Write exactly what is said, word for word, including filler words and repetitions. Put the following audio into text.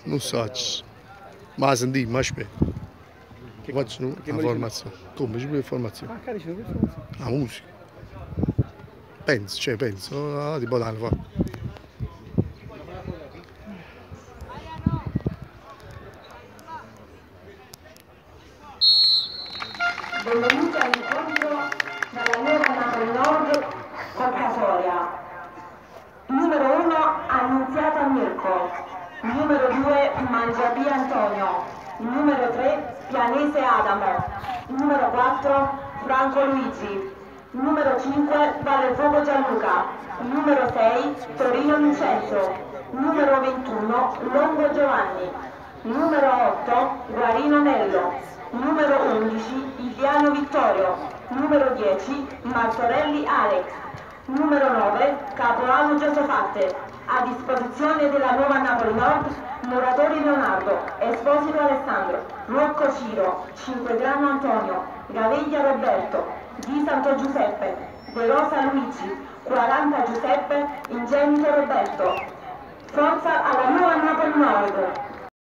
Non so, ma sentì, ma aspetta. Che faccio una formazione. Come ci vuole formazione? Ah, cari, c'è una formazione. La musica. Penso, cioè penso, ah, tipo l'anno fa. Benvenuti all'incontro dalla nuova Napoli Nord con Casoria. Numero uno Annunziata Mirko, numero due Mangiapia Antonio, numero tre Pianese Adamo, numero quattro Franco Luigi, numero cinque Valle Fuoco Gianluca, numero sei Torino Vincenzo, numero ventuno Longo Giovanni, numero otto Guarino Nello, numero undici Iviano Vittorio, numero dieci Martorelli Alex, numero nove Capoano Giosofatte. A disposizione della nuova Napoli Nord Muratori Leonardo, Esposito Alessandro, Rocco Ciro, Cinquegrano Antonio, Gaveglia Roberto, Di Santo Giuseppe, De Rosa Luigi, quaranta Giuseppe, Ingenito Roberto. Forza alla nuova Napoli Nord!